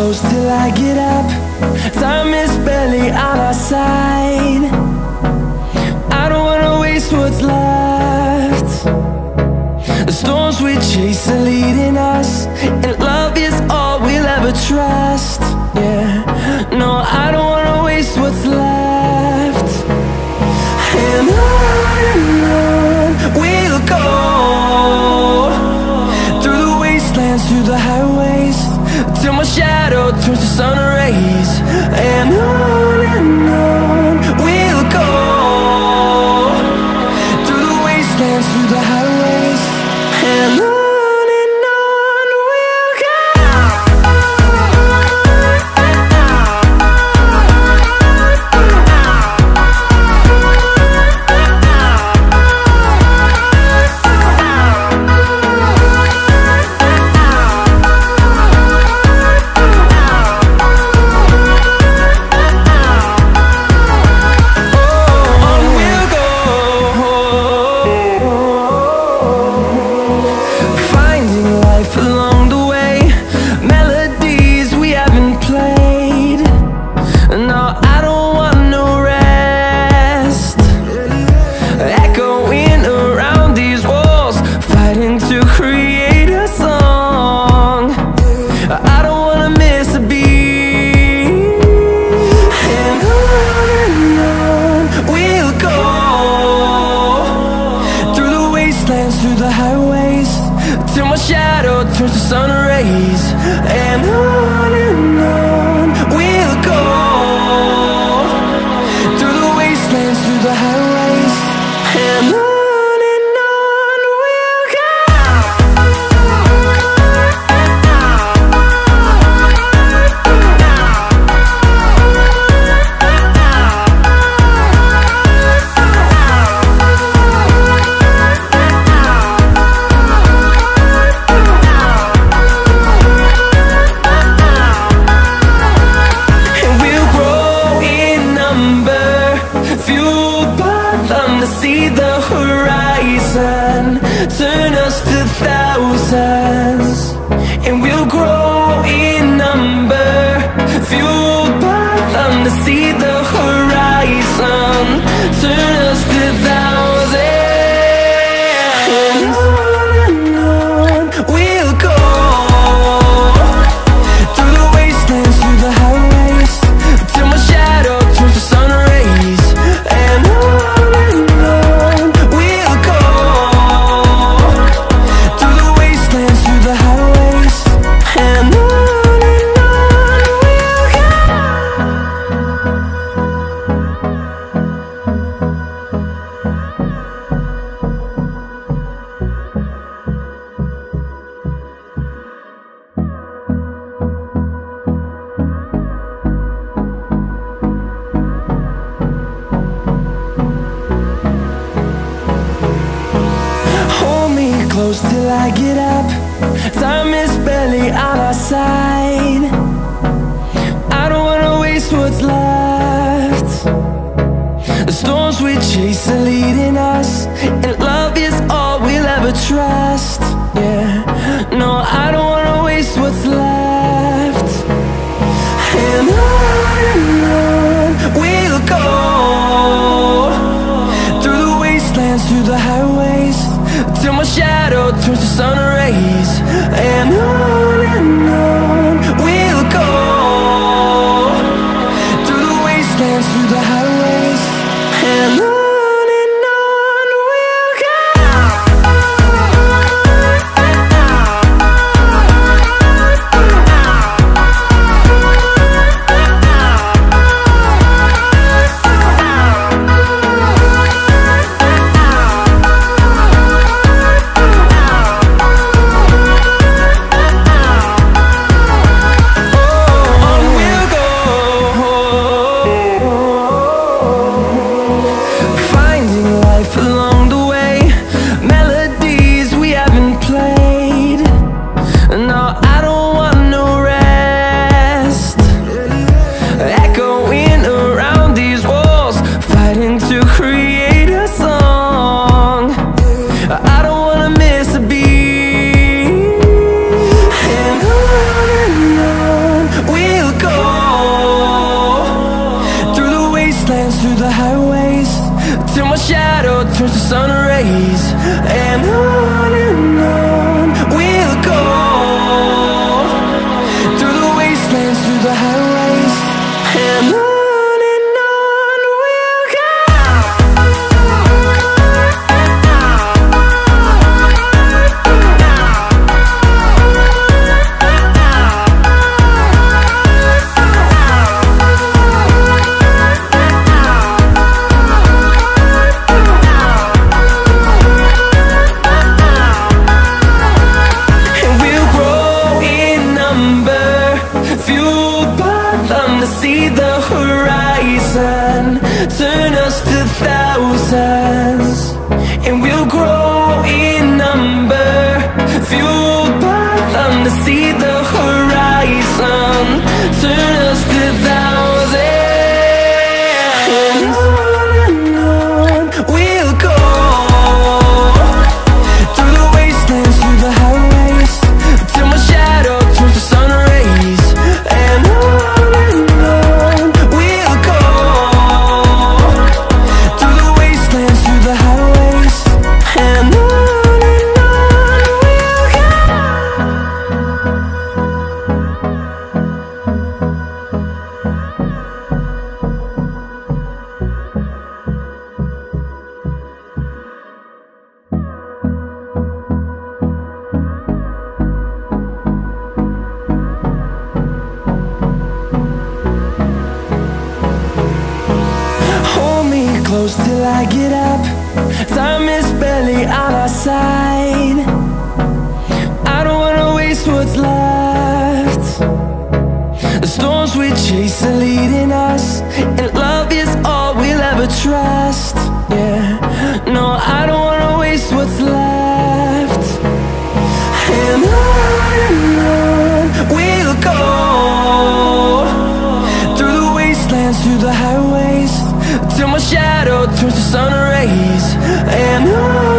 close till I get up. Time is barely on our side. I don't wanna waste what's left. The storms we chase are leading us, and love is all we'll ever trust. Yeah, no, I don't wanna waste what's left. And on we'll go, through the wastelands, through the highways, till my shadow turns to sun rays. And on we'll go, through the wastelands, through the highways, and on. Through the highways, till my shadow turns to sun rays. And on we'll go, through the wastelands, through the highways, and on. See the horizon, turn us to thousands, and we'll grow in number, fueled by them. To see the horizon, turn us to thousands, and on we'll go, through the wastelands, through the highways, till my shadow turns to sun rays. And on close till I get up. Time is barely on our side. I don't wanna waste what's left. The storms we chase are leading us, and love is all we'll ever trust. Yeah, no, I don't wanna waste what's left. And on we'll go, through the wastelands, through the highways, till my shadow turns to sun rays. And on we'll go, through the wastelands, through the highways, and on we'll wastelands, through the highways, till my shadow turns to sun rays. And on we'll go, through the wastelands, through the highways, and on. See the horizon, turn us to thousands, and we'll grow in number, fueled by them to see the horizon, turn us to thousands. And on we'll go, through the wastelands, through the highways, till my shadow turns to sun rays. And on close till I get up, time is barely on our side. I don't wanna waste what's left. The storms we chase are leading us, and love is all we'll ever trust. Yeah, no, I don't wanna waste what's left. And on we'll go, through the wastelands, through the highways, till my shadow turns to sun rays. And on